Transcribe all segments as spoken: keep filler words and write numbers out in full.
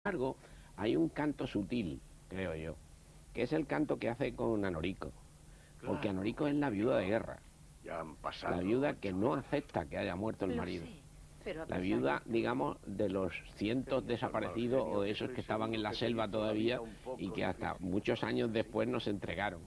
embargo, hay un canto sutil, creo yo, que es el canto que hace con Anorico, Claro, porque Anorico es la viuda de guerra, ya han pasado la viuda que ocho no años. acepta que haya muerto el Lo marido, sé, pero ha la pasado viuda, ya. digamos, de los cientos Tenía tal mal desaparecidos genio o de que esos estoy que estaban en seguro la que te selva hizo la todavía vida un poco y que hasta difícil. muchos años después no se entregaron.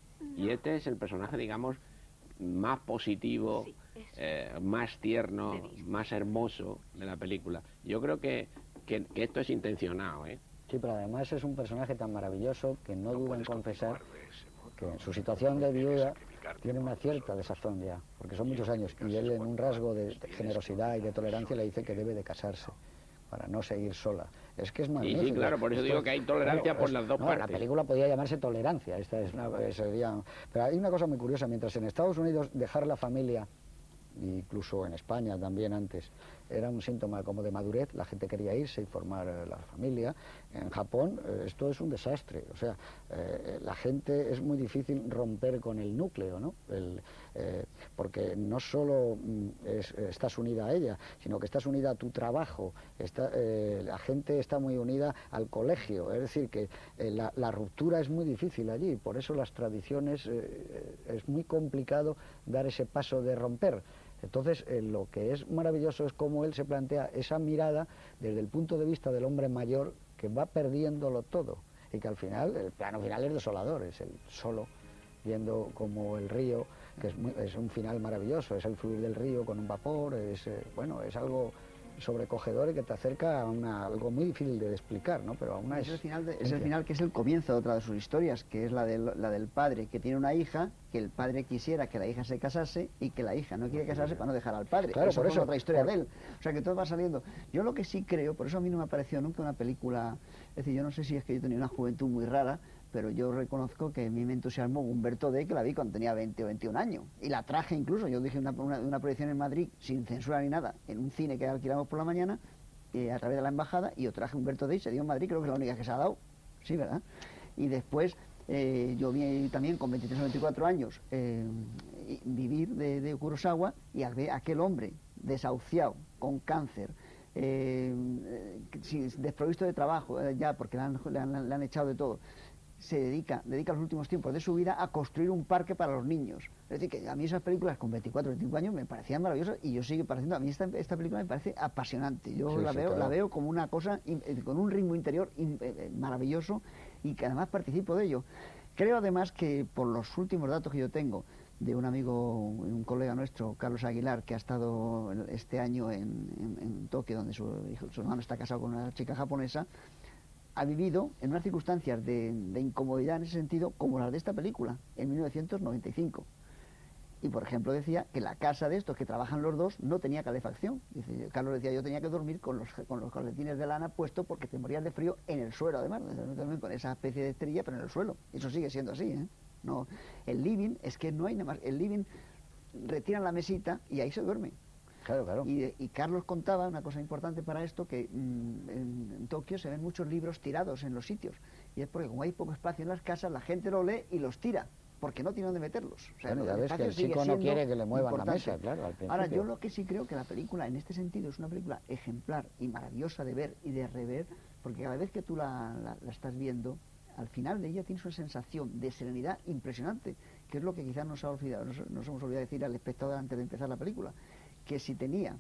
Y este es el personaje, digamos, más positivo, Sí, eso. eh, más tierno, De vista. más hermoso de la película. Yo creo que, que, que esto es intencionado, ¿eh? Sí, pero además es un personaje tan maravilloso que no, No duda en puedes confesar continuar de ese modo. que en su situación de Tienes que viuda sacrificarte tiene una por cierta nosotros. desazón ya, porque son Y muchos el años, y casarse él es en un cuanto rasgo de, antes de vienes generosidad y de con tolerancia le dice nosotros. que debe de casarse para no seguir sola. Es que es Y magnífico. sí, claro, por eso Esto- digo que hay tolerancia claro, por es- las dos no, partes. La película podía llamarse Tolerancia, esta es una, eh, sería... Pero hay una cosa muy curiosa, mientras en Estados Unidos dejar la familia, incluso en España también antes, era un síntoma como de madurez, la gente quería irse y formar eh, la familia. En Japón eh, esto es un desastre, o sea, eh, la gente es muy difícil romper con el núcleo, ¿no? El, eh, porque no solo mm, es- estás unida a ella, sino que estás unida a tu trabajo, está, eh, la gente está muy unida al colegio, es decir, que eh, la, la ruptura es muy difícil allí, por eso las tradiciones, eh, es muy complicado dar ese paso de romper. Entonces, eh, lo que es maravilloso es cómo él se plantea esa mirada desde el punto de vista del hombre mayor que va perdiéndolo todo y que al final, el plano final es desolador, es el solo viendo como el río, que es, muy- es un final maravilloso, es el fluir del río con un vapor, es, eh, bueno, es algo sobrecogedor y que te acerca a una, algo muy difícil de explicar, ¿no? Pero a una Es el, final de- es el esencia. final que es el comienzo de otra de sus historias, que es la del, la del padre que tiene una hija, que el padre quisiera que la hija se casase y que la hija no quiere casarse para no dejar al padre. Claro, Eso por fue eso, otra historia por- de él. O sea que todo va saliendo. Yo lo que sí creo, por eso a mí no me ha parecido nunca una película, es decir, yo no sé si es que yo tenía una juventud muy rara, pero yo reconozco que a mí me entusiasmó Humberto D, que la vi cuando tenía veinte o veintiún años. Y la traje incluso, yo dije una, una, una proyección en Madrid, sin censura ni nada, en un cine que alquilamos por la mañana, eh, a través de la embajada, y yo traje Humberto D y se dio en Madrid, creo que es la única que se ha dado. Sí, ¿verdad? Y después eh, yo vi también con veintitrés o veinticuatro años eh, y vivir de, de Kurosawa, y al ver a aquel hombre desahuciado, con cáncer, eh, eh, sin- desprovisto de trabajo eh, ya porque le han, le han- le han echado de todo, se dedica, dedica los últimos tiempos de su vida a construir un parque para los niños. Es decir, que a mí esas películas con veinticuatro o veinticinco años me parecían maravillosas, y yo sigo pareciendo, a mí esta, esta película me parece apasionante. Yo Sí, la, sí, veo, claro. la veo como una cosa, in- eh, con un ritmo interior in- eh, eh, maravilloso, y que además participo de ello. Creo además que por los últimos datos que yo tengo de un amigo, un colega nuestro, Carlos Aguilar, que ha estado este año en, en- en Tokio, donde su, hijo- su hermano está casado con una chica japonesa, ha vivido en unas circunstancias de, de incomodidad en ese sentido como las de esta película, en mil novecientos noventa y cinco. Y por ejemplo decía que la casa de estos que trabajan los dos no tenía calefacción. Dice, Carlos decía, yo tenía que dormir con los, con los calcetines de lana puestos porque te morías de frío en el suelo, además, con esa especie de estrella, pero en el suelo. Eso sigue siendo así, ¿eh? No, el living es que no hay nada más. El living, retiran la mesita y ahí se duerme. Claro, claro. Y, y Carlos contaba una cosa importante para esto, que mm, en, en Tokio se ven muchos libros tirados en los sitios, y es porque como hay poco espacio en las casas, la gente lo lee y los tira, porque no tiene dónde meterlos. O sea, Bueno, ya el ves que espacio el sigue chico no siendo quiere que le muevan la importante. mesa, claro, al Ahora, principio. yo lo que sí creo que la película, en este sentido, es una película ejemplar y maravillosa de ver y de rever, porque cada vez que tú la, la- la estás viendo, al final de ella tienes una sensación de serenidad impresionante, que es lo que quizás nos ha olvidado, nos, nos hemos olvidado decir al espectador antes de empezar la película, que si tenía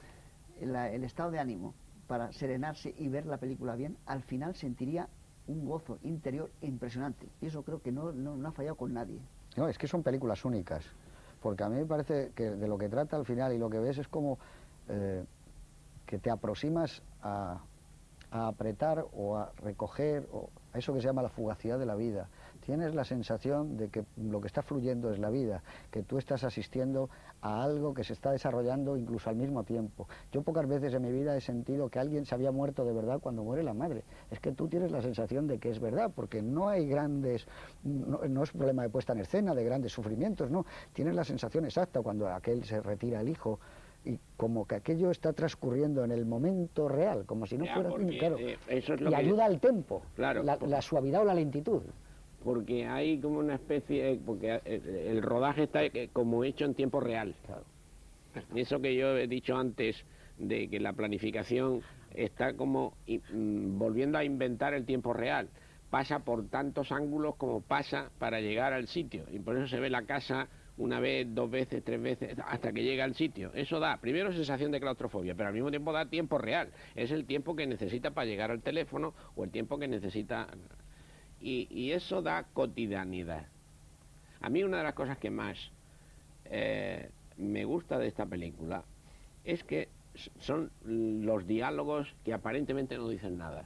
la- el estado de ánimo para serenarse y ver la película bien, al final sentiría un gozo interior impresionante. Y eso creo que no, no, no ha fallado con nadie. No, es que son películas únicas, porque a mí me parece que de lo que trata al final y lo que ves es como eh, que te aproximas a, a apretar o a recoger, o a eso que se llama la fugacidad de la vida. Tienes la sensación de que lo que está fluyendo es la vida, que tú estás asistiendo a algo que se está desarrollando incluso al mismo tiempo. Yo pocas veces en mi vida he sentido que alguien se había muerto de verdad cuando muere la madre. Es que tú tienes la sensación de que es verdad, porque no hay grandes, no, no es un problema de puesta en escena, de grandes sufrimientos, no. Tienes la sensación exacta cuando aquel se retira el hijo, y como que aquello está transcurriendo en el momento real, como si no Ya, fuera... porque, claro, eh, eso es lo y que- ayuda al tempo, Claro, la, por- la suavidad o la lentitud. Porque hay como una especie, porque el, el rodaje está eh, como hecho en tiempo real. Claro. Eso que yo he dicho antes, de que la planificación está como y, mm, volviendo a inventar el tiempo real. Pasa por tantos ángulos como pasa para llegar al sitio. Y por eso se ve la casa una vez, dos veces, tres veces, hasta que llega al sitio. Eso da, primero, sensación de claustrofobia, pero al mismo tiempo da tiempo real. Es el tiempo que necesita para llegar al teléfono o el tiempo que necesita... Y, y eso da cotidianidad. A mí una de las cosas que más eh, me gusta de esta película es que son los diálogos que aparentemente no dicen nada,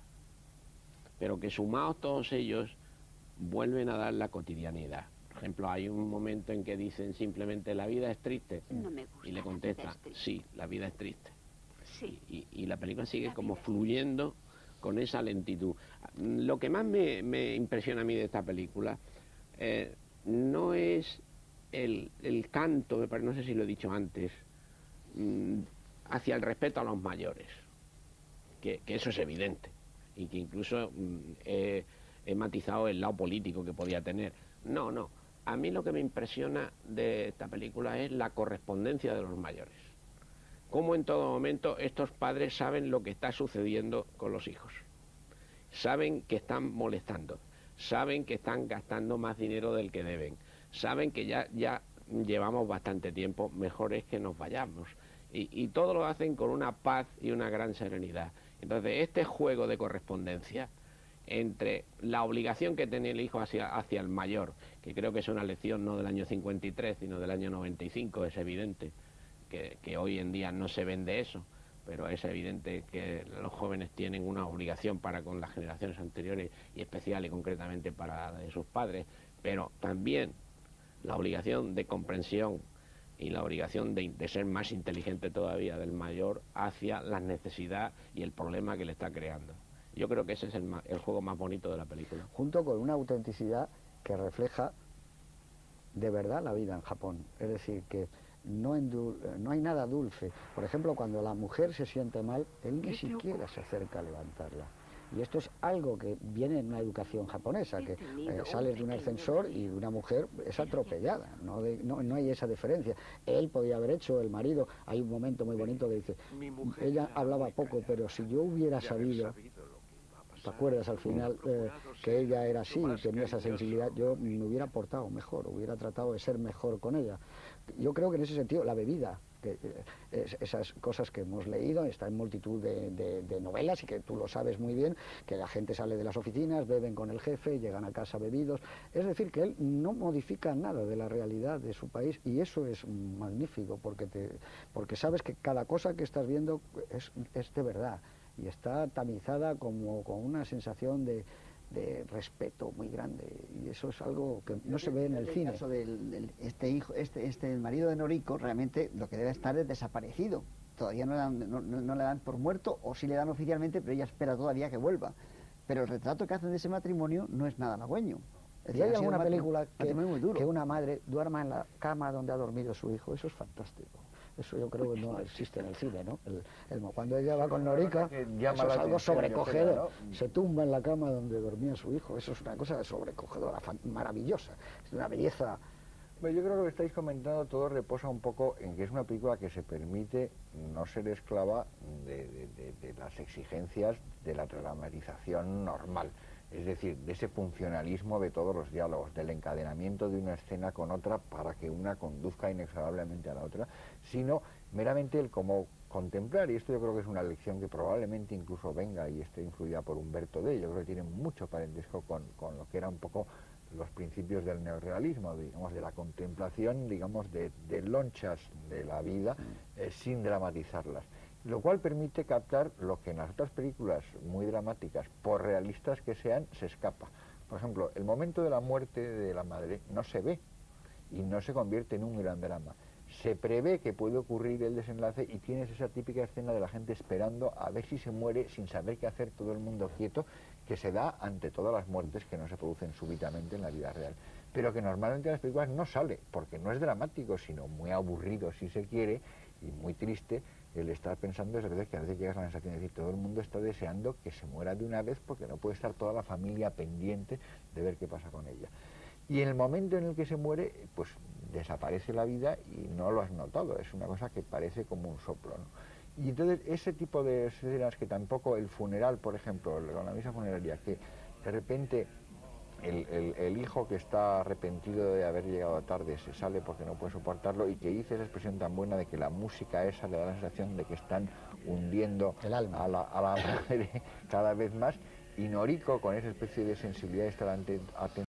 pero que sumados todos ellos vuelven a dar la cotidianidad. Por ejemplo, hay un momento en que dicen simplemente la vida es triste, No me gusta, y le la contesta, vida es triste. sí, la vida es triste. Sí. Y, y la película sigue La como vida es fluyendo con esa lentitud. Lo que más me, me impresiona a mí de esta película eh, no es el, el canto, me parece, no sé si lo he dicho antes, mmm, hacia el respeto a los mayores, que, que eso es evidente, y que incluso mmm, he, he matizado el lado político que podía tener. No, no, a mí lo que me impresiona de esta película es la correspondencia de los mayores. Cómo en todo momento estos padres saben lo que está sucediendo con los hijos. Saben que están molestando, saben que están gastando más dinero del que deben, saben que ya, ya llevamos bastante tiempo, mejor es que nos vayamos. Y, y todo lo hacen con una paz y una gran serenidad. Entonces, este juego de correspondencia entre la obligación que tiene el hijo hacia, hacia el mayor, que creo que es una lección no del año cincuenta y tres, sino del año noventa y cinco, es evidente que, que hoy en día no se vende eso, pero es evidente que los jóvenes tienen una obligación para con las generaciones anteriores y especial y concretamente para la de sus padres, pero también la obligación de comprensión y la obligación de, de ser más inteligente todavía del mayor hacia la necesidad y el problema que le está creando. Yo creo que ese es el, el juego más bonito de la película. Junto con una autenticidad que refleja de verdad la vida en Japón. Es decir, que no, no hay nada dulce. Por ejemplo, cuando la mujer se siente mal, él ni siquiera se acerca a levantarla. Y esto es algo que viene en una educación japonesa, que eh, sales de un ascensor y una mujer es atropellada, no, de, no, no hay esa diferencia. Él podía haber hecho, el marido, hay un momento muy bonito que dice, ella hablaba poco, pero si yo hubiera sabido, ¿te acuerdas al final eh, que ella era así, tenía esa sensibilidad? Yo me hubiera portado mejor, hubiera tratado de ser mejor con ella. Yo creo que en ese sentido la bebida, que, eh, esas cosas que hemos leído, está en multitud de, de, de novelas y que tú lo sabes muy bien, que la gente sale de las oficinas, beben con el jefe, llegan a casa bebidos. Es decir, que él no modifica nada de la realidad de su país y eso es magnífico porque, te, porque sabes que cada cosa que estás viendo es, es de verdad y está tamizada como con una sensación de, de respeto muy grande y eso es algo que no se ve en el cine. El caso del, del, este hijo, este, este el marido de Noriko realmente lo que debe estar es desaparecido. Todavía no le, dan, no, no le dan por muerto o sí le dan oficialmente, pero ella espera todavía que vuelva. Pero el retrato que hacen de ese matrimonio no es nada halagüeño. Es decir, ¿y hay alguna película que, muy duro. que una madre duerma en la cama donde ha dormido su hijo? Eso es fantástico. Eso yo creo que no existe en el cine, ¿no? El, el, cuando ella va con Noriko, eso es algo sobrecogedor. ¿No? Se tumba en la cama donde dormía su hijo. Eso es una cosa sobrecogedora, maravillosa. Es una belleza. Bueno, yo creo que lo que estáis comentando todo reposa un poco en que es una película que se permite no ser esclava de, de, de, de las exigencias de la dramatización normal. Es decir, de ese funcionalismo de todos los diálogos, del encadenamiento de una escena con otra para que una conduzca inexorablemente a la otra, sino meramente el cómo contemplar, y esto yo creo que es una lección que probablemente incluso venga y esté influida por Humberto D. Yo creo que tiene mucho parentesco con, con lo que era un poco los principios del neorrealismo, digamos, de la contemplación, digamos, de, de lonchas de la vida eh, sin dramatizarlas. Lo cual permite captar lo que en las otras películas muy dramáticas, por realistas que sean, se escapa. Por ejemplo, el momento de la muerte de la madre no se ve y no se convierte en un gran drama. Se prevé que puede ocurrir el desenlace y tienes esa típica escena de la gente esperando a ver si se muere sin saber qué hacer, todo el mundo quieto, que se da ante todas las muertes que no se producen súbitamente en la vida real. Pero que normalmente en las películas no sale, porque no es dramático, sino muy aburrido si se quiere y muy triste el estar pensando esas veces que a veces llegas a la sensación de decir todo el mundo está deseando que se muera de una vez porque no puede estar toda la familia pendiente de ver qué pasa con ella. Y en el momento en el que se muere, pues desaparece la vida y no lo has notado, es una cosa que parece como un soplo, ¿no? Y entonces ese tipo de escenas que tampoco el funeral, por ejemplo, la misa funeraria, que de repente el, el, el hijo que está arrepentido de haber llegado tarde se sale porque no puede soportarlo, y que dice esa expresión tan buena de que la música esa le da la sensación de que están hundiendo El alma. a la, a la madre cada vez más, y Noriko con esa especie de sensibilidad está atento